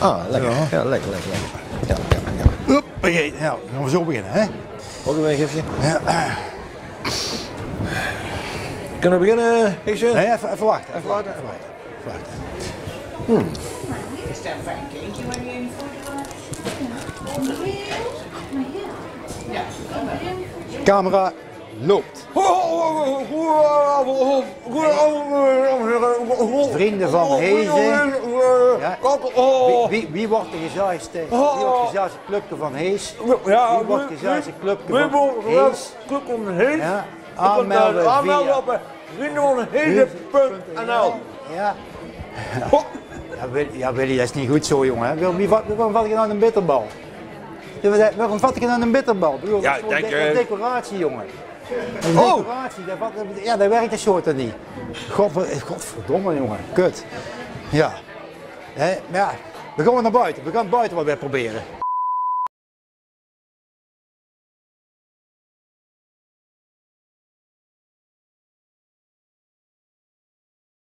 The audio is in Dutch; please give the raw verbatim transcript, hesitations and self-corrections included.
Ah, lekker. Ja, ja lekker, lekker, lekker. Ja, ja, ja. Hup, oké, nou, dan gaan we zo beginnen, hè? Ook een gifje. Ja. Kunnen we beginnen, Hichtsje? Nee, even, even wachten. Even wachten. Even wachten. Even wachten. Hmm. Is that a fine cake you want to use for? Camera loopt. Vrienden van Hees. Ja. Wie, wie, wie wordt de gezelligste, wie wordt de gezelligste clubje van Hees? Ja, Wie wordt de gezelligste clubje wie van wordt Hees? Club van Hees? Ja. Aanmelden Aanmelden via op vriendenvanhees punt n l. Ja. Ja, Willy, ja, Willy, dat is niet goed zo, jongen. Waarom, wie, waarom vat je nou een bitterbal? Waarom vat je nou een bitterbal? Bedoel, Ja, dat is gewoon denk, de- dat is uh... decoratie, jongen. Dat is Oh. decoratie, dat, vat- ja, dat werkt dat soort dan niet. God, godverdomme, jongen. Kut. Ja. Hè, maar ja, we gaan naar buiten. We gaan buiten wat weer proberen.